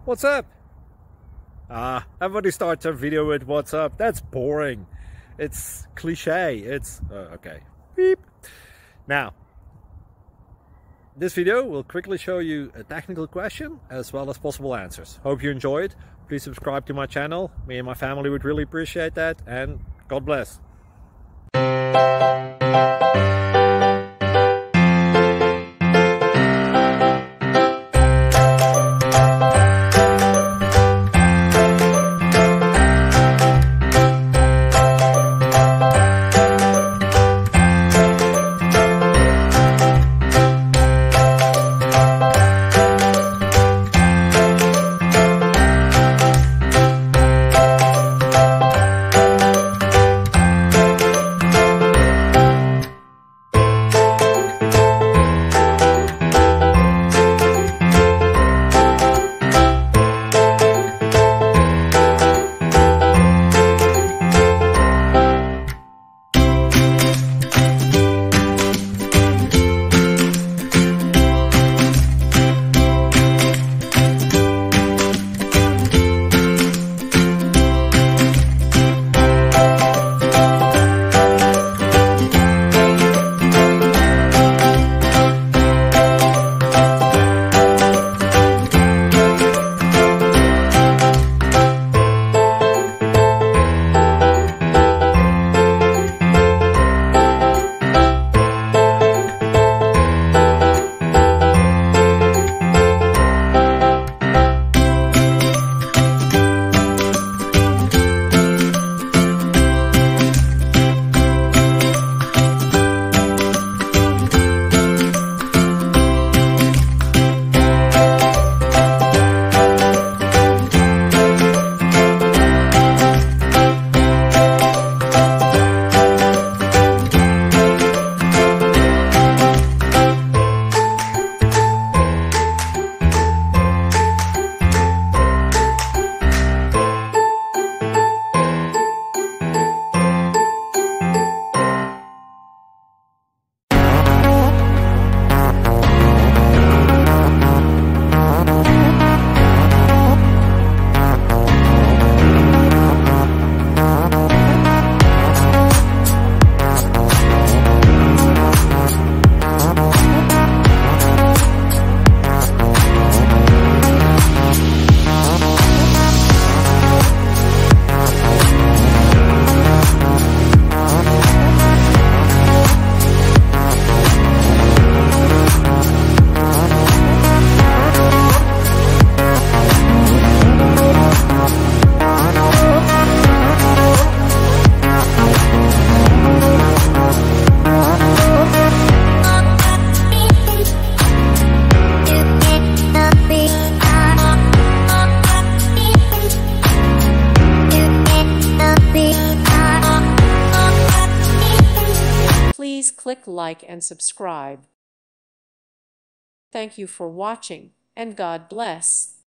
What's up? Everybody starts their video with what's up. That's boring. It's cliche. It's okay. Beep. Now, this video will quickly show you a technical question as well as possible answers. Hope you enjoyed. Please subscribe to my channel. Me and my family would really appreciate that, and God bless. Please click like and subscribe. Thank you for watching, and God bless.